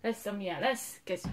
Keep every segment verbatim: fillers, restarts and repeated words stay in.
lesz, amilyen lesz, kezdjük.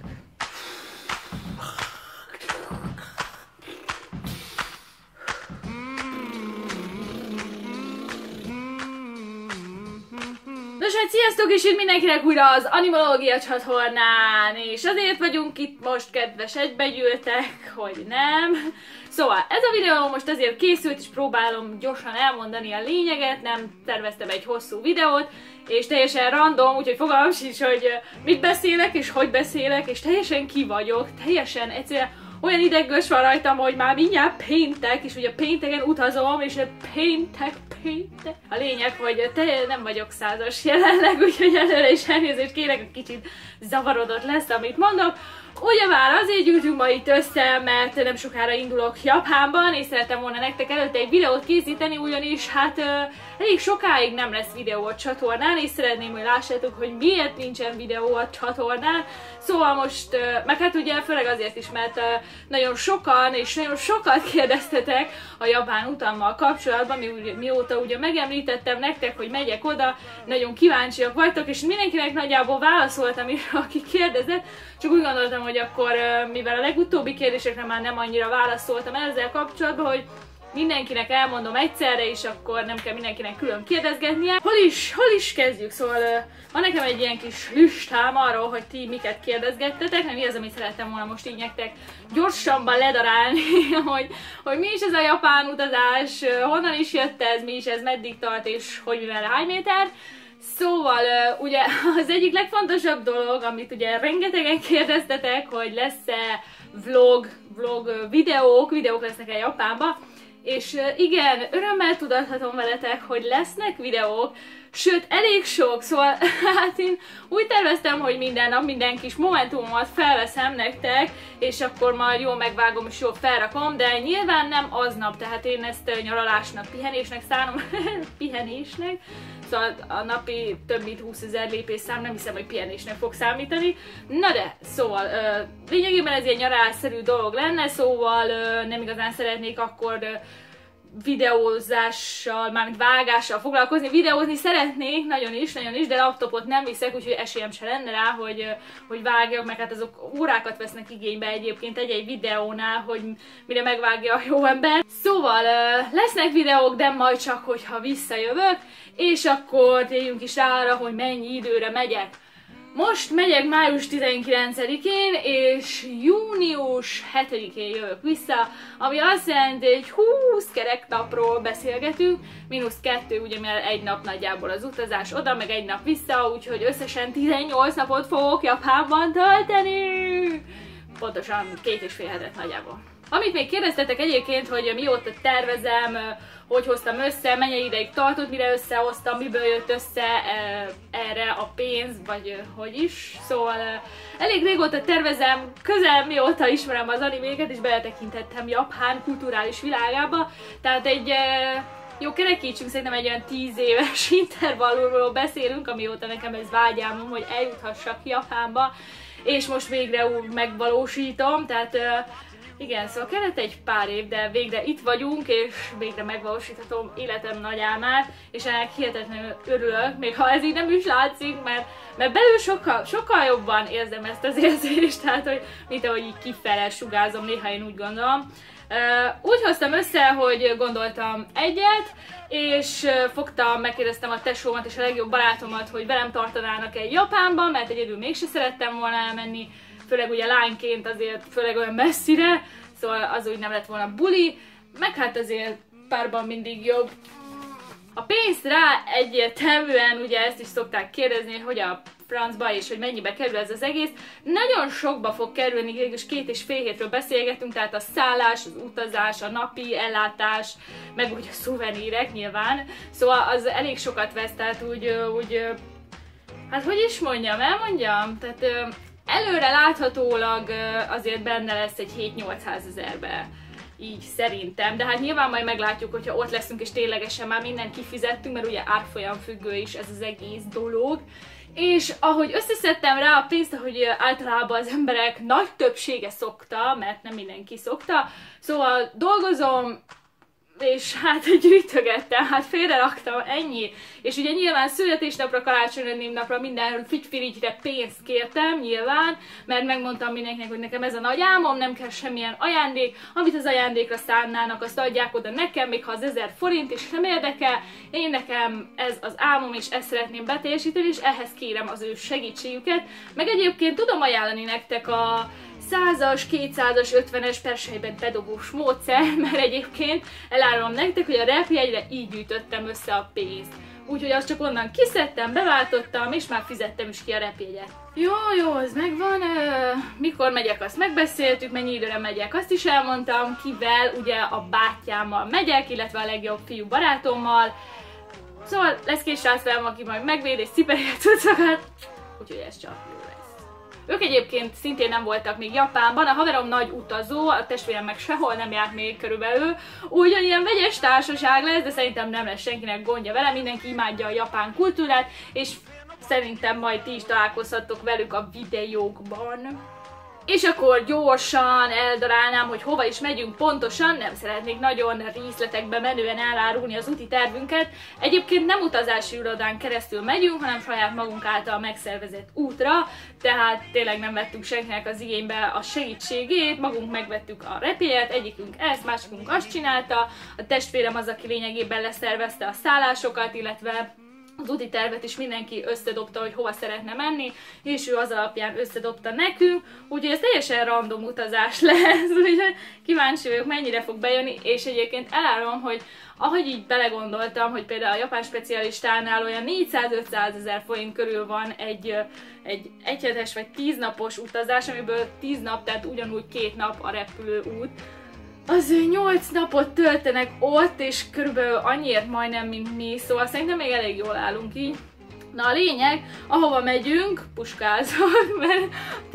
Nos, hát sziasztok, és itt mindenkinek újra az Animológia csatornán, és azért vagyunk itt most, kedves egybegyűltek, hogy nem. Szóval ez a videó most azért készült, és próbálom gyorsan elmondani a lényeget, nem terveztem egy hosszú videót, és teljesen random, úgyhogy fogalmam sincs, hogy mit beszélek, és hogy beszélek, és teljesen ki vagyok, teljesen egyszerűen olyan idegös van rajtam, hogy már mindjárt péntek, és ugye pénteken utazom, és péntek, péntek. A lényeg, hogy te nem vagyok százas jelenleg, úgyhogy előre is elnézést kérek, hogy kicsit zavarodott lesz, amit mondok. Ugyebár azért gyűltünk ma itt össze, mert nem sokára indulok Japánban, és szerettem volna nektek előtte egy videót készíteni, ugyanis hát ö, elég sokáig nem lesz videó a csatornán, és szeretném, hogy lássátok, hogy miért nincsen videó a csatornán. Szóval most, ö, meg hát ugye főleg azért is, mert ö, nagyon sokan és nagyon sokat kérdeztetek a japán utammal kapcsolatban, mi, mióta ugye megemlítettem nektek, hogy megyek oda, nagyon kíváncsiak vagytok, és mindenkinek nagyjából válaszoltam is, aki kérdezett, csak úgy gondoltam, hogy akkor, mivel a legutóbbi kérdésekre már nem annyira válaszoltam ezzel kapcsolatban, hogy mindenkinek elmondom egyszerre, és akkor nem kell mindenkinek külön kérdezgetnie. Hol is, hol is kezdjük? Szóval van nekem egy ilyen kis listám arról, hogy ti miket kérdezgettetek, nem mi az, amit szerettem volna most így nektek gyorsanban ledarálni, hogy, hogy mi is ez a japán utazás, honnan is jött ez, mi is ez, meddig tart, és hogy mivel hány méter. Szóval ugye az egyik legfontosabb dolog, amit ugye rengetegen kérdeztetek, hogy lesz-e vlog, vlog videók, videók lesznek-e Japánba, és igen, örömmel tudathatom veletek, hogy lesznek videók, sőt, elég sok, szóval hát én úgy terveztem, hogy minden nap minden kis momentumomat felveszem nektek, és akkor majd jól megvágom és jól felrakom, de nyilván nem aznap, tehát én ezt nyaralásnak, pihenésnek szánom, pihenésnek, szóval a napi több mint húszezer lépésszám nem hiszem, hogy pihenésnek fog számítani. Na de, szóval lényegében ez ilyen nyaralásszerű dolog lenne, szóval nem igazán szeretnék akkor videózással, mármint vágással foglalkozni. Videózni szeretnék, nagyon is, nagyon is, de laptopot nem viszek, úgyhogy esélyem se lenne rá, hogy, hogy vágjak, meg hát azok órákat vesznek igénybe egyébként egy-egy videónál, hogy mire megvágja a jó ember. Szóval lesznek videók, de majd csak, hogyha visszajövök, és akkor térjünk is rá arra, hogy mennyi időre megyek. Most megyek május tizenkilencedikén, és június hetedikén jövök vissza, ami azt jelenti, hogy húsz kerek napról beszélgetünk, mínusz kettő, ugye mert egy nap nagyjából az utazás oda, meg egy nap vissza, úgyhogy összesen tizennyolc napot fogok Japánban tölteni! Pontosan két és fél hetet nagyjából. Amit még kérdeztetek egyébként, hogy mióta tervezem, hogy hoztam össze, mennyi ideig tartott, mire összehoztam, miből jött össze e, erre a pénz, vagy hogy is. Szóval e, elég régóta tervezem, közel mióta ismerem az animéket, és beletekintettem Japán kulturális világába. Tehát egy e, jó, kerekítsünk, szerintem egy olyan tíz éves intervallumról beszélünk, amióta nekem ez vágyálmom, hogy eljuthassak Japánba, és most végre úgy megvalósítom, tehát e, igen, szóval kellett egy pár év, de végre itt vagyunk, és végre megvalósíthatom életem nagy álmát, és ennek hihetetlenül örülök, még ha ez így nem is látszik, mert, mert belül sokkal, sokkal jobban érzem ezt az érzést, tehát, hogy mint ahogy így kifele sugázom, néha én úgy gondolom. Úgy hoztam össze, hogy gondoltam egyet, és fogtam, megkérdeztem a tesómat és a legjobb barátomat, hogy velem tartanának egy Japánban, mert egyedül mégse szerettem volna elmenni, főleg ugye lányként azért, főleg olyan messzire, szóval az úgy nem lett volna buli, meg hát azért párban mindig jobb. A pénzt rá egyértelműen, ugye ezt is szokták kérdezni, hogy a francba és hogy mennyibe kerül ez az egész. Nagyon sokba fog kerülni, végülis két és fél hétről beszélgetünk, tehát a szállás, az utazás, a napi ellátás, meg úgy a szuvenírek nyilván. Szóval az elég sokat vesz, tehát úgy, úgy hát hogy is mondjam, elmondjam? Tehát előre láthatólag azért benne lesz egy hét-nyolcszázezerbe, így szerintem, de hát nyilván majd meglátjuk, hogyha ott leszünk és ténylegesen már mindent kifizettünk, mert ugye árfolyam függő is ez az egész dolog. És ahogy összeszedtem rá a pénzt, ahogy általában az emberek nagy többsége szokta, mert nem mindenki szokta, szóval dolgozom, és hát gyűjtögettem, hát félreraktam, ennyi. És ugye nyilván születésnapra, karácsonyra, névnapra, mindenről figyfirigyre pénzt kértem, nyilván, mert megmondtam mindenkinek, hogy nekem ez a nagy álmom, nem kell semmilyen ajándék, amit az ajándékra szánnának, azt adják oda nekem, még ha az ezer forint is nem érdekel, én nekem ez az álmom, és ezt szeretném beteljesíteni, és ehhez kérem az ő segítségüket. Meg egyébként tudom ajánlani nektek a százas, kétszázas, ötvenes persejben bedobós módszer, mert egyébként elárulom nektek, hogy a repjegyre így gyűjtöttem össze a pénzt. Úgyhogy azt csak onnan kiszedtem, beváltottam, és már fizettem is ki a repjegyet. Jó, jó, ez megvan. Mikor megyek, azt megbeszéltük, mennyi időre megyek, azt is elmondtam, kivel, ugye a bátyámmal megyek, illetve a legjobb fiú barátommal. Szóval lesz két srác velem, aki majd megvéd és cipeli a cuccokat, úgyhogy ez csak jó lesz. Ők egyébként szintén nem voltak még Japánban, a haverom nagy utazó, a testvérem meg sehol nem járt még körülbelül, úgyhogy ilyen vegyes társaság lesz, de szerintem nem lesz senkinek gondja vele, mindenki imádja a japán kultúrát, és szerintem majd ti is találkozhattok velük a videókban. És akkor gyorsan eldarálnám, hogy hova is megyünk pontosan, nem szeretnék nagyon részletekbe menően elárulni az úti tervünket. Egyébként nem utazási irodán keresztül megyünk, hanem saját magunk által megszervezett útra, tehát tényleg nem vettünk senkinek az igénybe a segítségét, magunk megvettük a repjegyet, egyikünk ezt, másikunk azt csinálta, a testvérem az, aki lényegében leszervezte a szállásokat, illetve az úti tervet is mindenki összedobta, hogy hova szeretne menni, és ő az alapján összedobta nekünk, úgyhogy ez teljesen random utazás lesz, úgyhogy kíváncsi vagyok, mennyire fog bejönni, és egyébként elárulom, hogy ahogy így belegondoltam, hogy például a japán specialistánál olyan négyszáz-ötszáz ezer forint körül van egy, egy egyhetes vagy tíz napos utazás, amiből tíz nap, tehát ugyanúgy két nap a repülőút, az ő nyolc napot töltenek ott, és körülbelül annyiért majdnem, mint mi, szóval szerintem még elég jól állunk így. Na a lényeg, ahova megyünk, puskázok, mert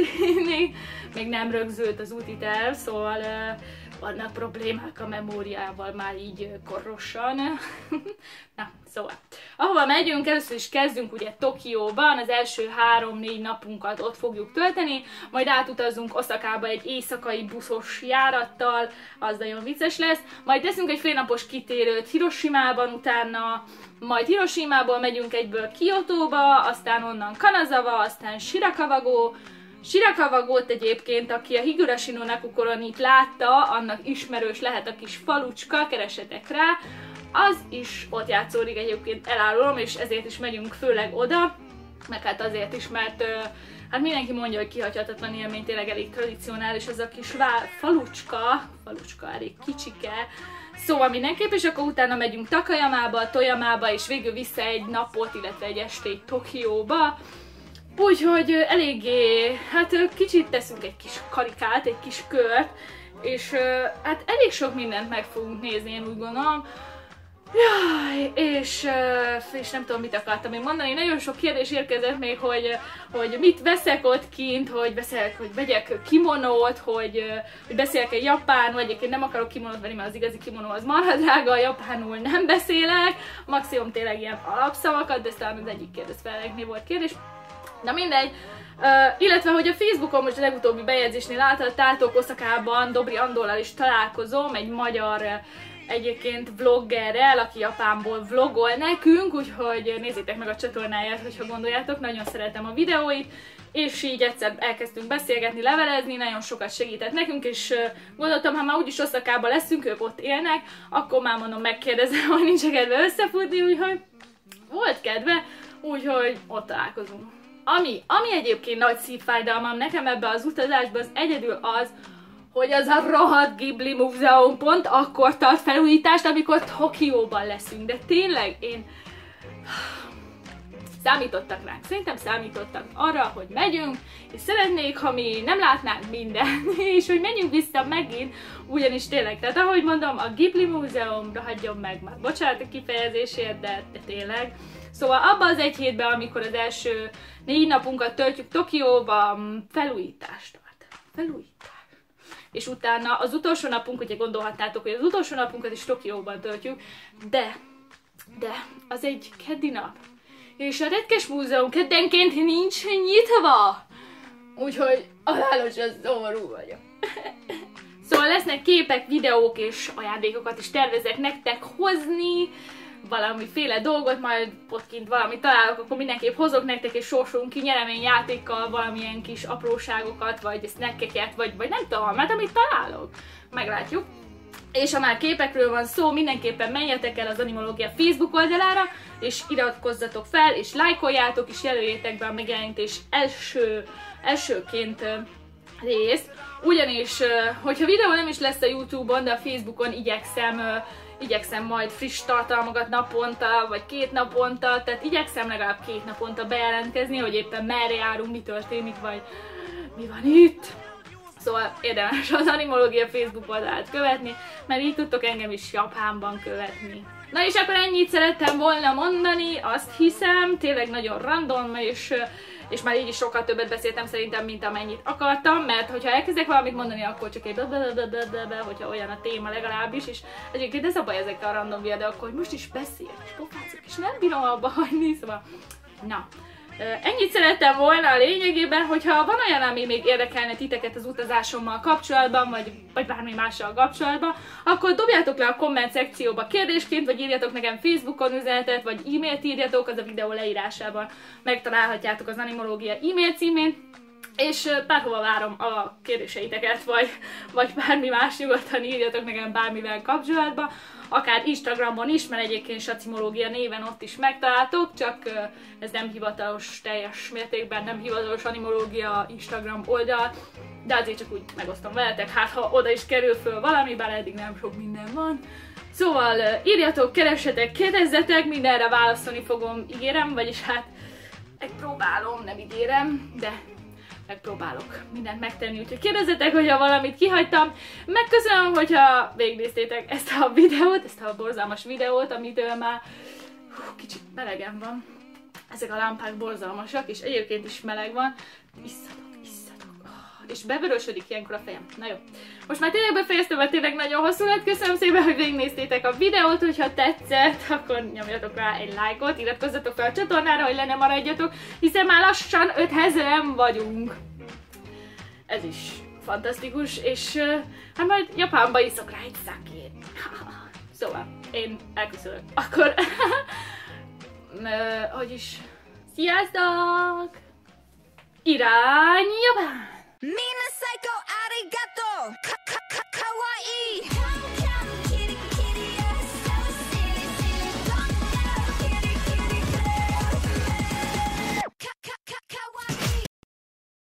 még, még nem rögzült az úti terv, szóval uh, vannak problémák a memóriával már így korosan. Na, szóval, ahova megyünk, először is kezdünk ugye Tokióban, az első három-négy napunkat ott fogjuk tölteni, majd átutazunk Oszakába egy éjszakai buszos járattal, az nagyon vicces lesz, majd teszünk egy félnapos kitérőt Hiroshimában, utána majd Hiroshimából megyünk egyből Kiotóba, aztán onnan Kanazawa, aztán Shirakawa-go. Shirakawa-gót egyébként, aki a Higurashi no Nakukoronit látta, annak ismerős lehet a kis falucska, keresetek rá, az is ott játszódik egyébként, elárulom, és ezért is megyünk főleg oda, meg hát azért is, mert hát mindenki mondja, hogy kihagyhatatlan élmény, tényleg elég tradicionális az a kis falucska, falucska elég kicsike, szóval mindenképp, és akkor utána megyünk Takayamába, Toyamába, és végül vissza egy napot, illetve egy estét Tokióba. Úgyhogy eléggé, hát kicsit teszünk egy kis karikát, egy kis kört, és hát elég sok mindent meg fogunk nézni, én úgy gondolom. Jaj, és, és nem tudom, mit akartam még mondani, nagyon sok kérdés érkezett még, hogy, hogy mit veszek ott kint, hogy beszélek, hogy vegyek kimonót, hogy, hogy beszélek egy japánul, egyébként nem akarok kimonót venni, mert az igazi kimonó az marha drága, a japánul nem beszélek, maximum tényleg ilyen alapszavakat, de talán az egyik kérdezfeleknél volt kérdés. Na mindegy, uh, illetve hogy a Facebookon most a legutóbbi bejegyzésnél láthattátok, Oszakában Dobri Andóllal is találkozom, egy magyar uh, egyébként vloggerrel, aki Japánból vlogol nekünk, úgyhogy nézzétek meg a csatornáját, hogyha gondoljátok, nagyon szeretem a videóit, és így egyszer elkezdtünk beszélgetni, levelezni, nagyon sokat segített nekünk, és uh, gondoltam, ha már úgyis Oszakában leszünk, ők ott élnek, akkor már mondom, megkérdezem, hogy nincs kedve összefutni, úgyhogy volt kedve, úgyhogy ott találkozunk. Ami, ami egyébként nagy szívfájdalmam nekem ebbe az utazásban az egyedül az, hogy az a rohadt Ghibli múzeum pont akkor tart felújítást, amikor Tokióban leszünk. De tényleg én... Számítottak ránk. Szerintem számítottak arra, hogy megyünk, és szeretnék, ha mi nem látnánk mindent, és hogy menjünk vissza megint, ugyanis tényleg, tehát ahogy mondom, a Ghibli múzeumra hagyjon meg már. Bocsánat a kifejezésért, de, de tényleg. Szóval abban az egy hétben, amikor az első négy napunkat töltjük Tokióban, felújítást tart. Felújítás. És utána az utolsó napunk, ugye gondolhatnátok, hogy az utolsó napunkat is Tokióban töltjük, de, de, az egy keddi nap. És a Retkes Múzeum keddenként nincs nyitva. Úgyhogy halálosan szomorú vagyok. Szóval lesznek képek, videók és ajándékokat is tervezek nektek hozni, valamiféle dolgot, majd ott kint valamit találok, akkor mindenképp hozok nektek, és sorsolunk ki nyereményjátékkal valamilyen kis apróságokat, vagy snackeket, vagy, vagy nem tudom, mert amit találok. Meglátjuk. És ha már képekről van szó, mindenképpen menjetek el az Animológia Facebook oldalára, és iratkozzatok fel, és lájkoljátok, és jelöljétek be a megjelenítés első, elsőként részt. Ugyanis, hogyha videó nem is lesz a YouTube-on, de a Facebookon igyekszem, igyekszem majd friss tartalmakat naponta, vagy két naponta, tehát igyekszem legalább két naponta bejelentkezni, hogy éppen merre járunk, mi történik, vagy mi van itt. Szóval érdemes az Animológia Facebook oldalát követni, mert így tudtok engem is Japánban követni. Na és akkor ennyit szerettem volna mondani, azt hiszem, tényleg nagyon random, és, és már így is sokkal többet beszéltem szerintem, mint amennyit akartam, mert hogyha elkezdek valamit mondani, akkor csak egy blablabla, hogyha olyan a téma legalábbis, és egyébként ez a baj ezekkel a random videókkal, hogy most is beszél, és pofázok, és nem bírom abba hagyni, szóval na. Ennyit szerettem volna a lényegében, hogyha van olyan, ami még érdekelne titeket az utazásommal kapcsolatban, vagy, vagy bármi mással kapcsolatban, akkor dobjátok le a komment szekcióba kérdésként, vagy írjatok nekem Facebookon üzenetet, vagy e-mailt írjatok, az a videó leírásában megtalálhatjátok az Animológia e-mail címét, és bárhova várom a kérdéseiteket, vagy, vagy bármi más, nyugodtan írjatok nekem bármivel kapcsolatban, akár Instagramon is, mert egyébként Sacimológia néven ott is megtaláltok, csak ez nem hivatalos teljes mértékben, nem hivatalos Animológia Instagram oldal, de azért csak úgy megosztom veletek, hát ha oda is kerül föl valami, bár eddig nem sok minden van. Szóval írjatok, keressetek, kérdezzetek, mindenre válaszolni fogom, ígérem, vagyis hát megpróbálom, nem ígérem, de megpróbálok mindent megtenni, úgyhogy kérdezzetek, hogyha valamit kihagytam. Megköszönöm, hogyha végignéztétek ezt a videót, ezt a borzalmas videót, amitől már hú, kicsit melegen van. Ezek a lámpák borzalmasak, és egyébként is meleg van. Isszadok, isszadok. Oh, és bevörösödik ilyenkor a fejem. Na jó. Most már tényleg befejeztem, mert tényleg nagyon hosszú lett. Köszönöm szépen, hogy végignéztétek a videót, hogyha tetszett, akkor nyomjatok rá egy lájkot, iratkozzatok fel a csatornára, hogy le ne maradjatok, hiszen már lassan ötezren vagyunk. Ez is fantasztikus, és uh, hát majd Japánba iszok rá egy szakét. Szóval, én elköszönök. Akkor, uh, hogy is, sziasztok! Irány Japán!